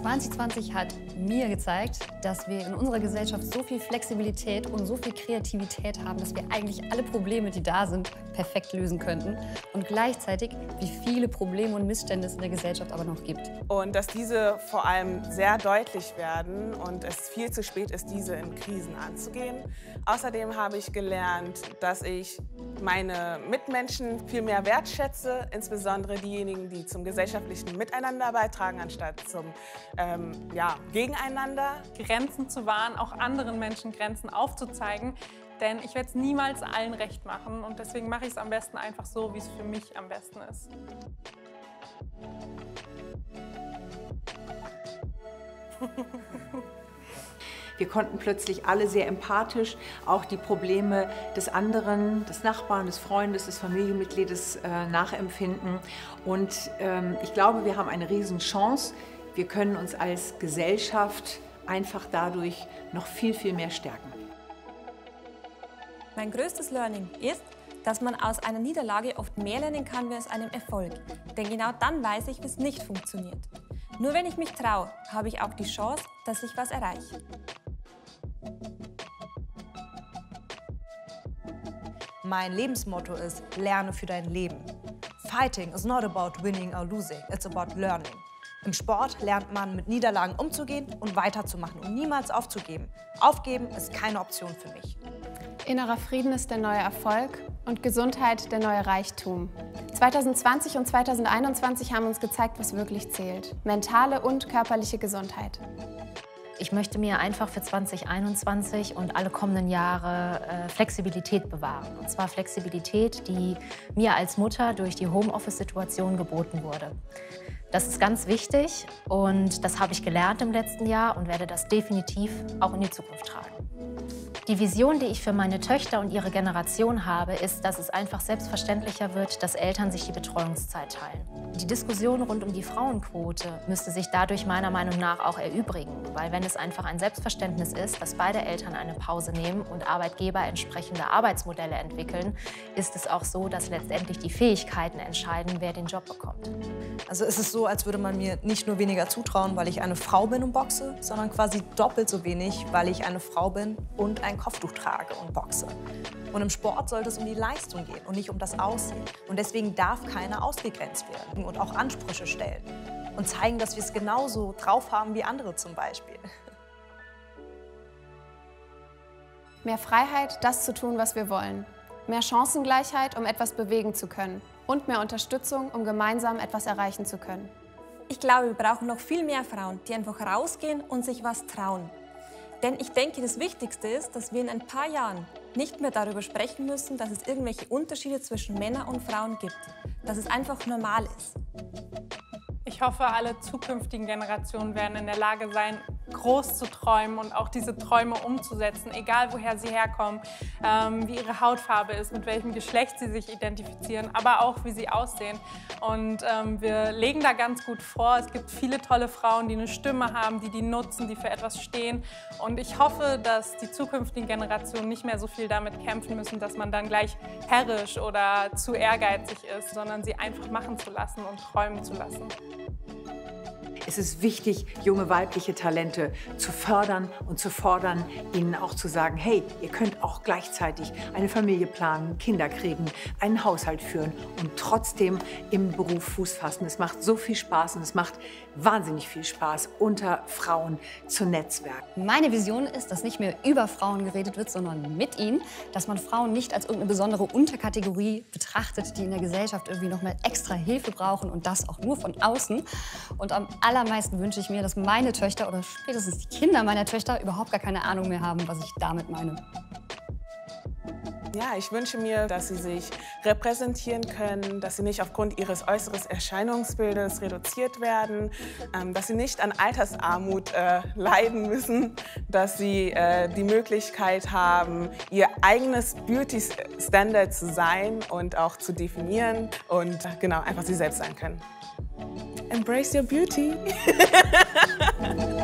2020 hat mir gezeigt, dass wir in unserer Gesellschaft so viel Flexibilität und so viel Kreativität haben, dass wir eigentlich alle Probleme, die da sind, perfekt lösen könnten. Und gleichzeitig, wie viele Probleme und Missstände es in der Gesellschaft aber noch gibt. Und dass diese vor allem sehr deutlich werden und es viel zu spät ist, diese in Krisen anzugehen. Außerdem habe ich gelernt, dass ich meine Mitmenschen viel mehr wertschätze, insbesondere diejenigen, die zum gesellschaftlichen Miteinander beitragen, anstatt zum Gegeneinander. Grenzen zu wahren, auch anderen Menschen Grenzen aufzuzeigen, denn ich werde es niemals allen recht machen und deswegen mache ich es am besten einfach so, wie es für mich am besten ist. Wir konnten plötzlich alle sehr empathisch auch die Probleme des anderen, des Nachbarn, des Freundes, des Familienmitgliedes nachempfinden. Und ich glaube, wir haben eine Riesenchance. Wir können uns als Gesellschaft einfach dadurch noch viel, viel mehr stärken. Mein größtes Learning ist, dass man aus einer Niederlage oft mehr lernen kann wie aus einem Erfolg. Denn genau dann weiß ich, wie es nicht funktioniert. Nur wenn ich mich traue, habe ich auch die Chance, dass ich was erreiche. Mein Lebensmotto ist, lerne für dein Leben. Fighting is not about winning or losing, it's about learning. Im Sport lernt man, mit Niederlagen umzugehen und weiterzumachen und niemals aufzugeben. Aufgeben ist keine Option für mich. Innerer Frieden ist der neue Erfolg und Gesundheit der neue Reichtum. 2020 und 2021 haben uns gezeigt, was wirklich zählt. Mentale und körperliche Gesundheit. Ich möchte mir einfach für 2021 und alle kommenden Jahre Flexibilität bewahren. Und zwar Flexibilität, die mir als Mutter durch die Homeoffice-Situation geboten wurde. Das ist ganz wichtig und das habe ich gelernt im letzten Jahr und werde das definitiv auch in die Zukunft tragen. Die Vision, die ich für meine Töchter und ihre Generation habe, ist, dass es einfach selbstverständlicher wird, dass Eltern sich die Betreuungszeit teilen. Die Diskussion rund um die Frauenquote müsste sich dadurch meiner Meinung nach auch erübrigen, weil wenn es einfach ein Selbstverständnis ist, dass beide Eltern eine Pause nehmen und Arbeitgeber entsprechende Arbeitsmodelle entwickeln, ist es auch so, dass letztendlich die Fähigkeiten entscheiden, wer den Job bekommt. Also es ist so, als würde man mir nicht nur weniger zutrauen, weil ich eine Frau bin und boxe, sondern quasi doppelt so wenig, weil ich eine Frau bin und ein Kopftuch trage und boxe. Und im Sport sollte es um die Leistung gehen und nicht um das Aussehen. Und deswegen darf keiner ausgegrenzt werden und auch Ansprüche stellen und zeigen, dass wir es genauso drauf haben wie andere zum Beispiel. Mehr Freiheit, das zu tun, was wir wollen. Mehr Chancengleichheit, um etwas bewegen zu können. Und mehr Unterstützung, um gemeinsam etwas erreichen zu können. Ich glaube, wir brauchen noch viel mehr Frauen, die einfach rausgehen und sich was trauen. Denn ich denke, das Wichtigste ist, dass wir in ein paar Jahren nicht mehr darüber sprechen müssen, dass es irgendwelche Unterschiede zwischen Männern und Frauen gibt. Dass es einfach normal ist. Ich hoffe, alle zukünftigen Generationen werden in der Lage sein, groß zu träumen und auch diese Träume umzusetzen, egal woher sie herkommen, wie ihre Hautfarbe ist, mit welchem Geschlecht sie sich identifizieren, aber auch wie sie aussehen. Und wir legen da ganz gut vor, es gibt viele tolle Frauen, die eine Stimme haben, die nutzen, die für etwas stehen. Und ich hoffe, dass die zukünftigen Generationen nicht mehr so viel damit kämpfen müssen, dass man dann gleich herrisch oder zu ehrgeizig ist, sondern sie einfach machen zu lassen und träumen zu lassen. Es ist wichtig, junge weibliche Talente zu fördern und zu fordern, ihnen auch zu sagen, hey, ihr könnt auch gleichzeitig eine Familie planen, Kinder kriegen, einen Haushalt führen und trotzdem im Beruf Fuß fassen. Es macht so viel Spaß und es macht wahnsinnig viel Spaß, unter Frauen zu netzwerken. Meine Vision ist, dass nicht mehr über Frauen geredet wird, sondern mit ihnen. Dass man Frauen nicht als irgendeine besondere Unterkategorie betrachtet, die in der Gesellschaft irgendwie noch mal extra Hilfe brauchen und das auch nur von außen. Und am allermeisten wünsche ich mir, dass meine Töchter oder spätestens die Kinder meiner Töchter überhaupt gar keine Ahnung mehr haben, was ich damit meine. Ja, ich wünsche mir, dass sie sich repräsentieren können, dass sie nicht aufgrund ihres äußeren Erscheinungsbildes reduziert werden, dass sie nicht an Altersarmut leiden müssen, dass sie die Möglichkeit haben, ihr eigenes Beauty-Standard zu sein und auch zu definieren und genau, einfach sie selbst sein können. Embrace your beauty!